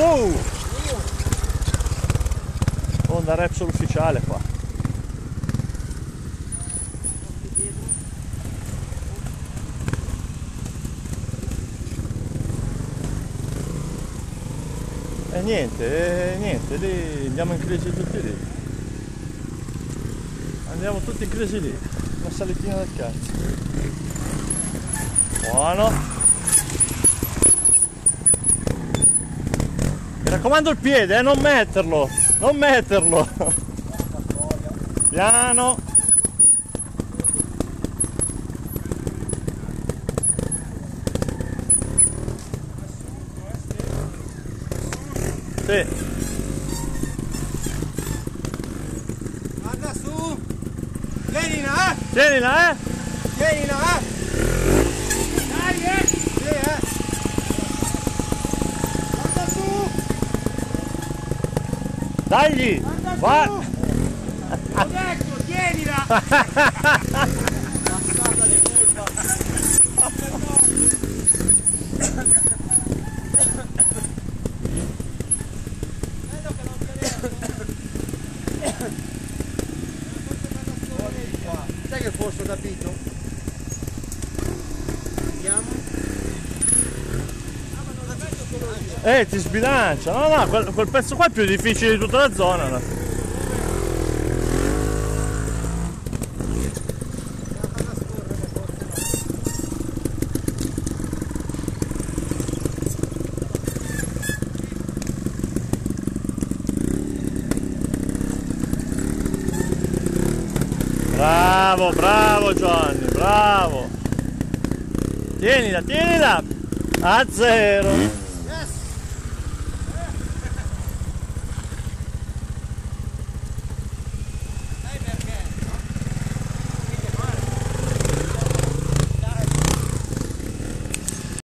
Su! Honda Repsol ufficiale qua. E niente, lì andiamo in crisi tutti lì. Andiamo tutti in crisi lì. Una salitina del cazzo. Buono. Mi raccomando il piede, non metterlo. Non metterlo. Piano. Sì. Guarda su! Tienila, Tienila, Tienila, Dai, Sì, Guarda su! Dagli! Guarda Va! su! Ho detto, tienila! Passata di curva! Sai che forse ho capito? Vediamo. Ti sbilancia! No, quel pezzo qua è più difficile di tutta la zona. No? Bravo Giovanni, bravo! Tienila! A zero!